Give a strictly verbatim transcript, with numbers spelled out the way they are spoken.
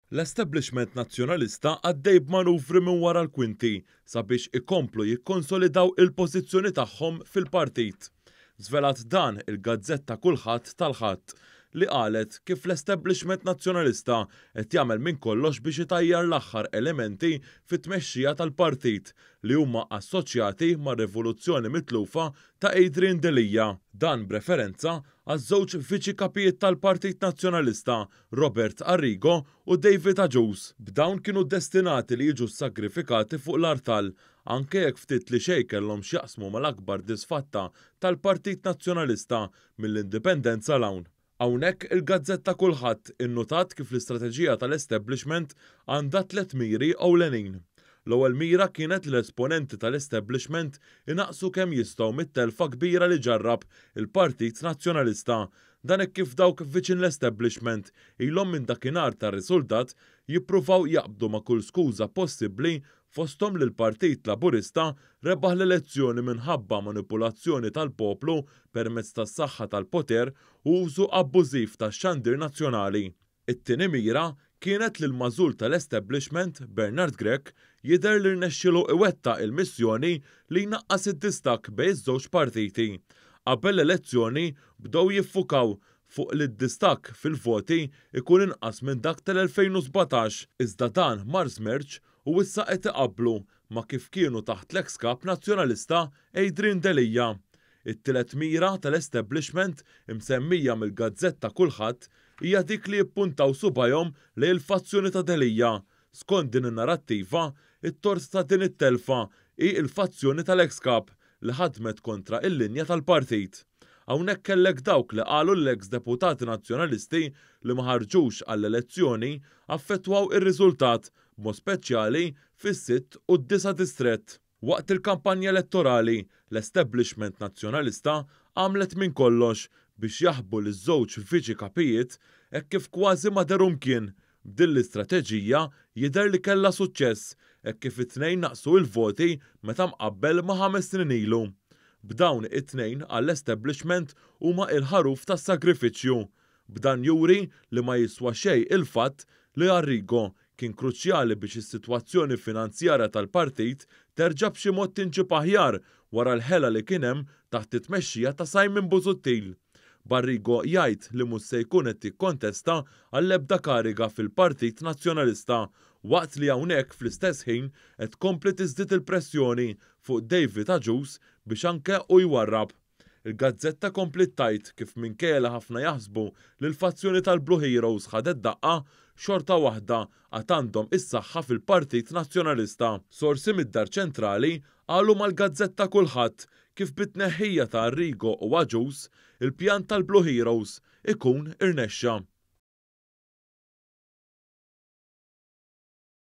L-establishment nazzjonalista għaddej b'manuvri minn wara l-kwinti sabiex ikomplu jikkonsolidaw il-pożizzjoni tagħhom fil-partit. Żvelat dan il-Gazzetta Kulħadd tal-Ħadd li qalet kif l-establishment nazzjonalista qed jagħmel minn kollox biex itajjar l-aħħar elementi fit-tmexxija tal-partit li huma assoċjati mar-rivoluzzjoni mitlufa ta' Adrian Delija. Dan b'referenza għaż-żewġ viċi kapijiet tal-Partit Nazzjonalista Robert Arrigo u David Agius. B'dawn kienu destinati li jiġu sagrifikati fuq l-artal anke jekk ftit li xejn kellhom x'jaqsmu mal-akbar disfatta tal-Partit Nazzjonalista mill-indipendenza l-hawn. Hawnhekk il-Gazzetta Kulħadd innutat kif l-istrateġija tal-establishment għandha tliet miri ewlenin. L-ewwel mira kienet l-esponenti tal-establishment inaqsu kemm jistgħu mit-telfa kbira li ġarrab il-Partit Nazzjonalista. Dan hekk kif dawk viċin l-establishment ilhom minn dakinhar tar-riżultat jippruvaw jaqbdu ma' kull skuża possibbli fosthom li l-Partit Laburista rebaħ l-elezzjoni minħabba manipulazzjoni tal-poplu permezz tas-saħħa tal-poter u użu abbużiv tax-xandir nazzjonali. It-tieni mira kienet li l-mażul tal-establishment Bernard Grech jidher li rnexxielu iwettaq il-missjoni li jnaqqas id-distakk bejn iż-żewġ partiti. Qabel l-elezzjoni bdew jiffukaw fuq li d-distakk fil-voti ikun inqas minn dak tal-elfejn u sbatax, iżda dan mar żmerġ u issa qed iqabblu ma' kif kienu taħt l-eks kap nazzjonalista Adrian Delija. It-tielet mira tal-establishment imsemmija mill-Gazzetta Kulħadd hija dik li jippuntaw subajhom lejn il-fazzjoni ta' Delija. Skont din in-narattiva, it-tors ta' din it-telfa hi l-fazzjoni tal-eks kap li ħadmet kontra il-linja tal-partit. Hawnhekk kellek dawk li qalu l-eks deputati nazzjonalisti li ma ħarġux għall-elezzjoni affettwaw ir-riżultat b'mod speċjali fis-sitt u d-disa' distrett. Waqt il-kampanja elettorali, l-establishment nazzjonalista għamlet minn kollox biex jaħbu l-żewġ viċi kapijiet hekk kif kważi ma derum kien. B'din l-istrateġija jidher li kellha suċċess hekk kif it-tnejn naqsu l-voti meta mqabbel ma' ħames snin ilu. B'dawn it-tnejn għall-establishment huma l-ħaruf tas-sagrifiċċju. B'dan juri li ma jiswa xejn il-fatt li Arrigo kien kruċjali biex is-sitwazzjoni finanzjarja tal-partit terġa' b'xi mod tinġib aħjar wara l-ħela li kien hemm taħt it-tmexxija ta' Simon Busuttil. Barrigo jgħid li mhux se jkun qed jikkontesta għall-ebda kariga fil-Partit Nazzjonalista waqt li hawnhekk fl-istess ħin qed tkompli tiżdied il-pressjoni fuq David Agius biex anke hu jwarrab. Il-Gazzetta kompli tajt kif minkejja ħafna jaħsbu li l-fazzjoni tal-Blue Heroes ħadet daqqa xorta waħda għad għandhom is-saħħa fil-Partit Nazzjonalista. Sorsi mid-Dar Ċentrali qalu mal-Gazzetta Kulħadd kif bit-tneħħija ta' Arrigo u Agius il-pjan tal-Blue Heroes ikun irnexxa.